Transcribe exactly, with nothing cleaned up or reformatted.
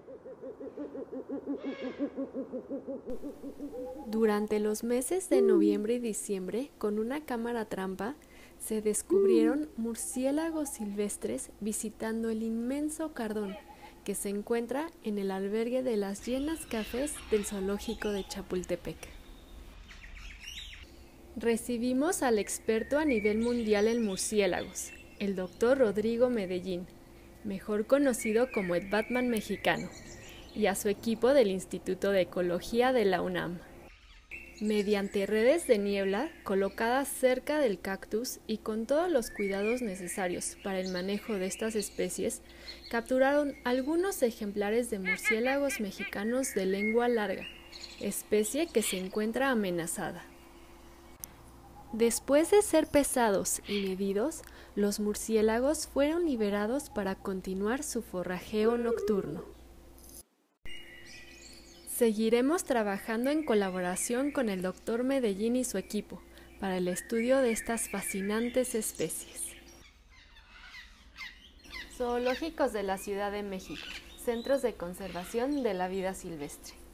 Durante los meses de noviembre y diciembre, con una cámara trampa, se descubrieron murciélagos silvestres visitando el inmenso cardón que se encuentra en el albergue de las Llenas Cafés del Zoológico de Chapultepec. Recibimos al experto a nivel mundial en murciélagos, el doctor Rodrigo Medellín, mejor conocido como el Batman mexicano, y a su equipo del Instituto de Ecología de la UNAM. Mediante redes de niebla colocadas cerca del cactus y con todos los cuidados necesarios para el manejo de estas especies, capturaron algunos ejemplares de murciélagos mexicanos de lengua larga, especie que se encuentra amenazada. Después de ser pesados y medidos, los murciélagos fueron liberados para continuar su forrajeo nocturno. Seguiremos trabajando en colaboración con el doctor Medellín y su equipo para el estudio de estas fascinantes especies. Zoológicos de la Ciudad de México, Centros de Conservación de la Vida Silvestre.